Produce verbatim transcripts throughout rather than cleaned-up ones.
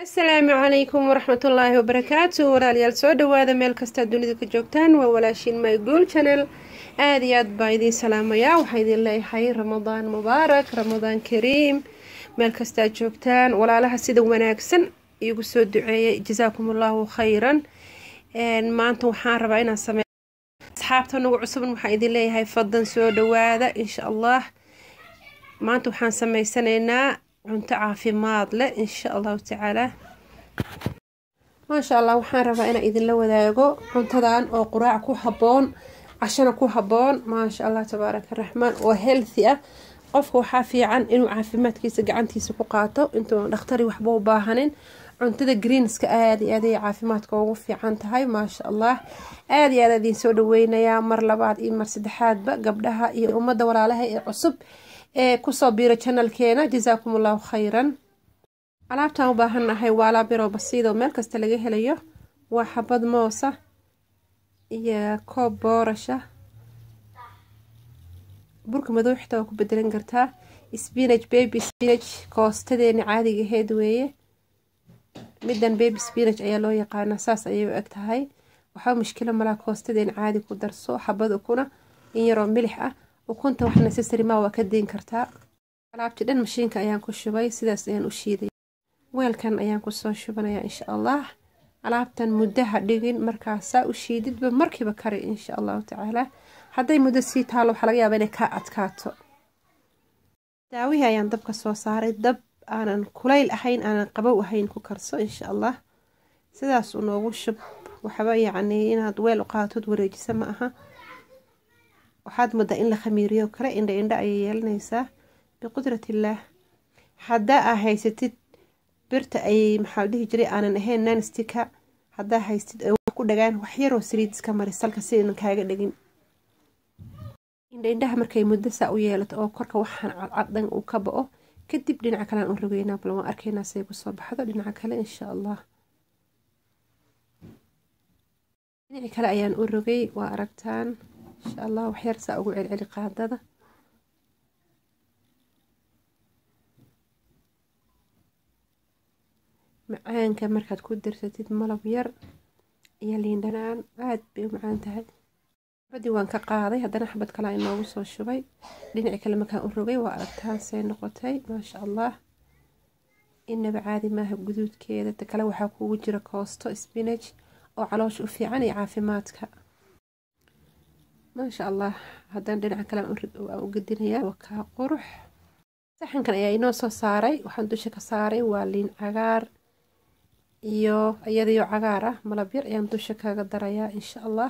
السلام عليكم ورحمة الله وبركاته. وراليال سو دواada meel kasta dunida ka joogtaan waa walaashin my gool channel. aad iyo aad baa idin salaamaya. waxaa idin leeyahay ramadaan mubaarak, ramadaan kariim. meel kasta joogtaan walaalaha sida wanaagsan igu soo duceeyay, jazaakumullahu khayran. een maanta waxaan rabaa inaan sameeyo asxaabta nagu cusub. waxaa idin leeyahay fadlan soo dhawaada insha Allah. maanta waxaan sameysanaynaa cunto caafimaad leh insha Allah tacaala. ما شاء الله waxaan rabaa inaan idin la wadaago cuntadan oo quraac ku haboon, cashana ku haboon. ما شاء الله تبارك الرحمن oo healthy ah. qofka waxa fiican inuu caafimaadkiisa gacantiisa ku qaato intuu dhakhtar waxba u baahanin. cuntada greenska aad iyo aad ay caafimaadka ugu fiican tahay. ما شاء الله aad iyo aad idin soo dhaweynaya mar labaad iyo mar saddexaadba gabdhaha iyo umada walaalaha ee cusub ee ku soo biiro channelkeena. jazaakumullahu khayran. alaabtaan u baahanahay waa alaab yar oo basiid oo meel kasta laga helayo. waa xabad moos ah iyo koob boorasha. burka madow xitaa waa ku bedelan kartaa. spinach, baby spinach koostadeena caadiga ahayd weeye. midan baby spinach ayaa loo yaqaanaa, saas ayay u eg tahay. waxaa mushkilo malaa koostadeena caadi ku darso. xabad ukuna in yaroo milix ah. ukunta wax necessary ma waa ka deyn kartaa. alaabti dhan mashiinka ayaan ku shubay, sidaas ayaan u shiiday. weelkan ayaan ku soo shubanayaa insha Allah. alaabtan muddaha dhigin, markaasa u shiididba markiiba kari insha Allah tacaala. hadday muddo sii taalo waxa laga yaabaa inay ka adkaato. daawihi ayaan dabka soo saaray. dab aanan kulayl ahayn, aanan qabow ahayn ku karso insha Allah. sidaas u noogu shub. waxba yacni inaad weel u qaatod wareejisa ma aha. waxaad muddaa in la khamiiriyo kale indha indha ayay yeelanaysaa biqudrati illaah. haddaa aa haysatid birta ay maxaa dhihi jiray aanan ahayn nanstika, haddaa haystid ay wax ku dhagaan wax yaroo saliid iska mari salka si aynan kaaga dhagin. indha indhaha markay muddo saa u yeelato oo korka waxaan cadcaddan uu ka bao, kadib dhinaca kale aan u rogeynaa. bal waan arkaynaa say ku soo baxdo dhinaca kale insha Allah. dhinaca kale ayaan u rogay, waa aragtaan insha Allah. wax yar saa ugu celceli qaadada. macaanka markaad ku darsatid malab yar iyo liin dhanaan aad bay u macaan tahay. xabadii waan ka qaaday, haddana xabad kale aan noogu soo shubay. dhinaca kale markaan u rogay waa aragtaan say noqotay. ما شاء الله inaba caadi maaha guduudkeeda. ta kale waxaa kugu jira koosto spinach oo caloosha u fiican iyo caafimaadka. ما شاء الله haddana dhinaca kale aan u gedinayaa. waa kaa qurux. saxankan ayaa inoo soo saaray. waxaan dusha ka saaray waa liin cagaar iyo iyadoo cagaar ah. malab yar ayaan dusha kaga darayaa insha Allah.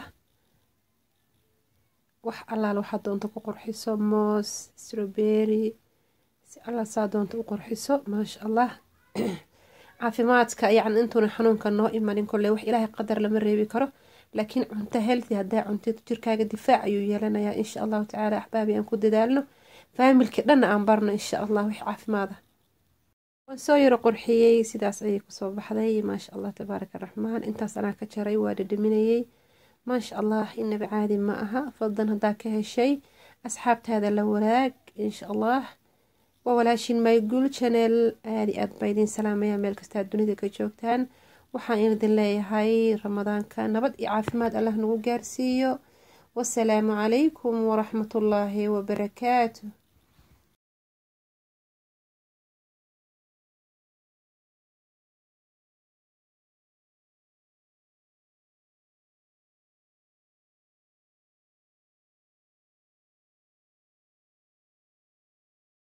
wax allaal waxaad doonto ku qurxiso. moos, strawberry, si alla saa doonto u qurxiso. ما شاء الله caafimaadka yacni intuuna xanuunka noo imanin kolley wax ilaahay qadar lama reebi karo. laakiin cunto healthy haddaa cuntid jirkaaga difaac ayuu yeelanayaa insha Allah tacaala. axbaabi aan ku dadaalno, faamilka dhanna aan barno insha Allah wix caafimaad ah. waan soo yaro qurxiyey, sidaas ayay kusoo baxday. ما شاء الله تبارك الرحمن. intaas anaa ka jaray waa dhadhaminayay. ما شاء الله inaba caadi ma aha. fadlan haddaa ka heshay asxaabtaada la wadaag insha Allah. waa walaashin my gool channel. aad iyo aad baa idin salaamaya meel kasta dunida ka joogtaan. waxaan idin leeyahay ramadaanka nabad iyo caafimaad Allah nagu gaarsiiyo. wassalaamu calaykum waraxmatullaahi wabarakaatuh.